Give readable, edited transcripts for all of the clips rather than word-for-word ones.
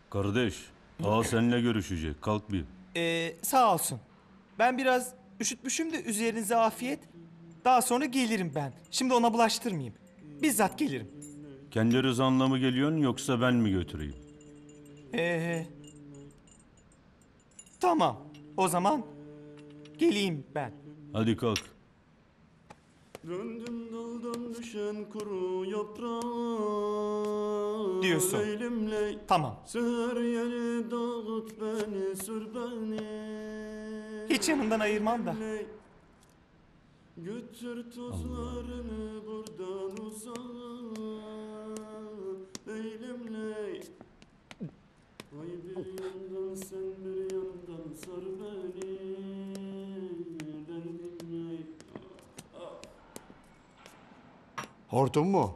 Kardeş, ağa seninle görüşecek. Kalk bir. Sağ olsun. Ben biraz üşütmüşüm de üzerinize afiyet. Daha sonra gelirim ben. Şimdi ona bulaştırmayayım. Bizzat gelirim. Kendi rızanla mı geliyorsun yoksa ben mi götüreyim? Tamam. O zaman geleyim ben. Hadi kalk. Döndüm daldan düşen kuru yaprağa. Diyorsun. Leylimley. Tamam. Seher yeri dağıt beni, sür beni. Hiç yanından ayırmam da. Ley. Götür tozlarını buradan uzağa. Leylimley. Ay bir yandan sen bir yandan sar beni. Leylimley. Hortum mu?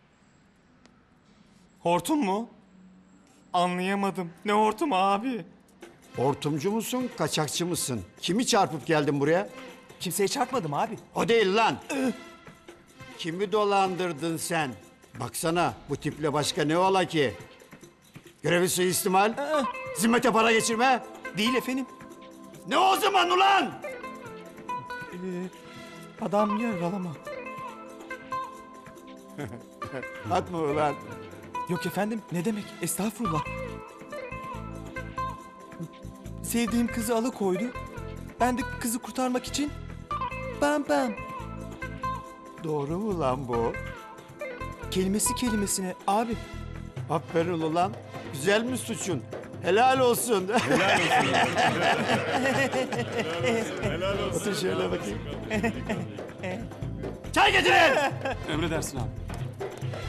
Hortum mu? Anlayamadım. Ne hortum abi? Hortumcu musun, kaçakçı mısın? Kimi çarpıp geldin buraya? Kimseye çarpmadım abi. O değil lan. Kimi dolandırdın sen? Baksana bu tiple başka ne ola ki? Görevi suistimal, zimmete para geçirme. Değil efendim. Ne o zaman ulan? Adam yaralama. Atma ulan. Yok efendim, ne demek? Estağfurullah. Sevdiğim kızı alıkoydu. Ben de kızı kurtarmak için bam. Doğru mu lan bu? Kelimesi kelimesine abi. Aferin ulan. Güzel mi suçun? Helal olsun. Helal olsun. Otur şöyle bakayım. Çay getirin. Emredersin abi.